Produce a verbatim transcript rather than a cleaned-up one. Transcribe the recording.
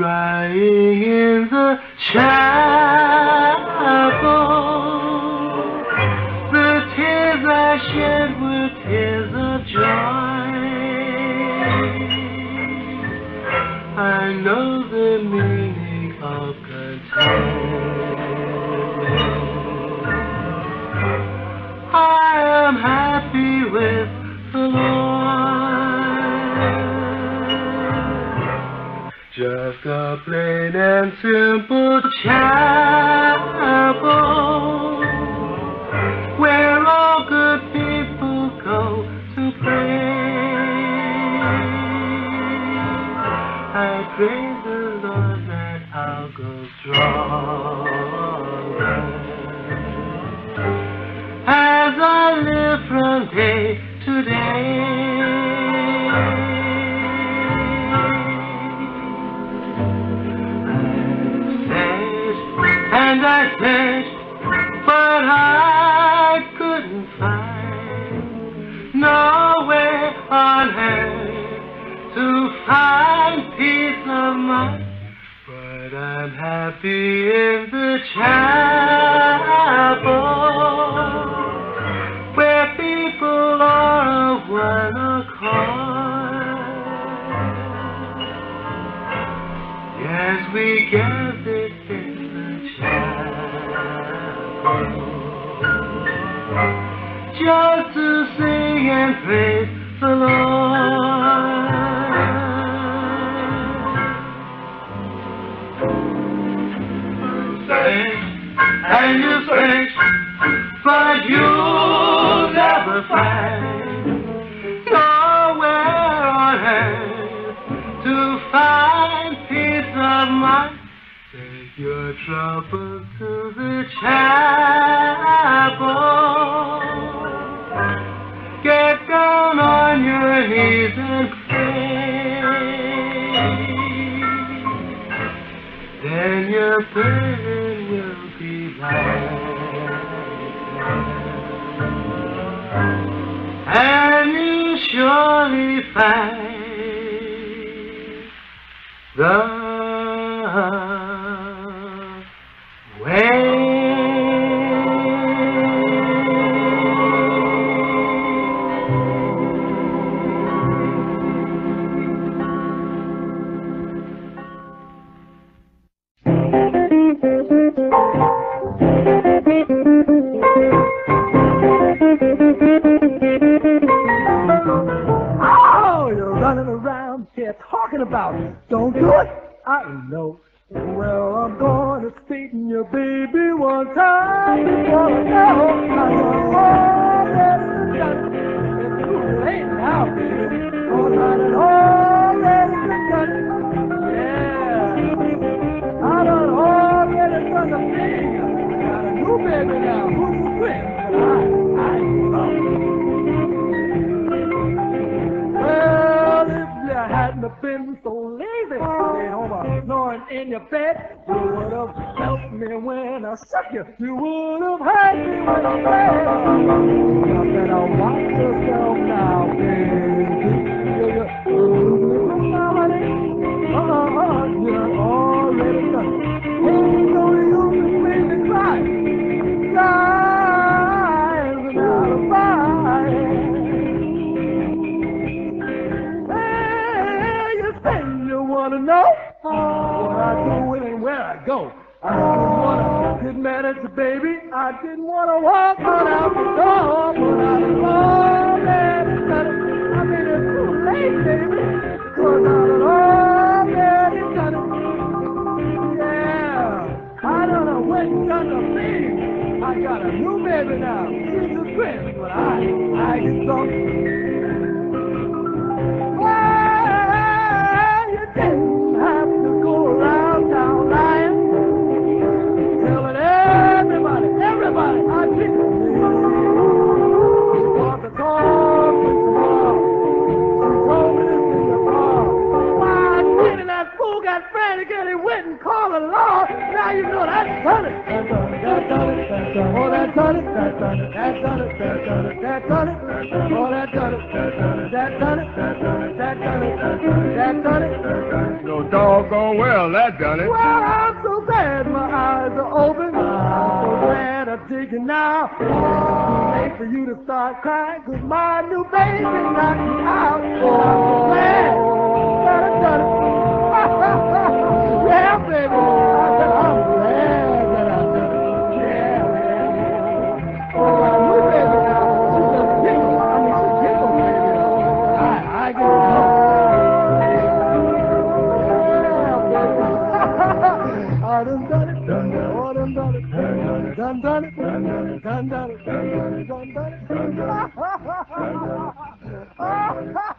crying in the chapel. The tears I shed were tears of joy. I know the meaning of contentment. I am happy with the Lord. Just a plain and simple chapel where all good people go to pray. I pray the Lord that I'll go stronger as I live from day to day. And I searched, but I couldn't find nowhere on earth to find peace of mind. But I'm happy in the chapel where people are of one accord. Yes, we gathered in just to sing and praise the Lord. Search and you search, but you'll never find nowhere on earth to find peace of mind. Take your troubles to the chapel. Get down on your knees and pray. Then your burden will be light, and you surely find the way. Oh, you're running around here talking about it. Don't do it. I know. Well, I'm going to straighten your baby one time. Well, no, I'm already done. It's too late now, baby. Cause I'm already done. Yeah. I done already done the thing. I got a new baby now. Who's the twin? I, I know. Well, if you hadn't have been so lazy, stay home snoring in your bed, you would have felt me when I shook you. You would have heard me when I said, you better watch yourself now, baby. Now, honey, uh-uh, you're already done. Ain't no use in me to cry. Crying without a fight. Hey, you say you want to know what I do and where I go. I didn't want to get mad at you, baby. I didn't want to walk on out the door, but I was already done it. I mean, it's too late, baby, cause I was already done it. Yeah, I done a went and done the thing. I got a new baby now. She's a twin, but I, I get drunk. Well, you didn't have to go around town lying, telling everybody, everybody, I did it. She bought the car with the car. She told me this in the car. Why, I did it, that fool got frantic and he went and called the law. Now you know that's done it. That's done it, that's done it, that's done it. Oh, that's done it, that's done it, that's done it, that's done it, that's done it. Oh, that's done it, that's done it, that's done it, that's done it, that's done it. That done it? So doggone well, that done it. Well, I'm so glad my eyes are open. I'm so glad I'm digging now. It's too late for you to start crying, 'cause my new baby knocked me out. Oh, I'm so glad that I done it. Yeah, baby. I said, I'm glad that I done it. Yeah, yeah. Oh, my new baby now. She just giggle. I mean, she giggles, baby. I, I get it. I done done it, done done it, oh, done done it, done done it, done done it, done done it, done done it, done done it, done done it.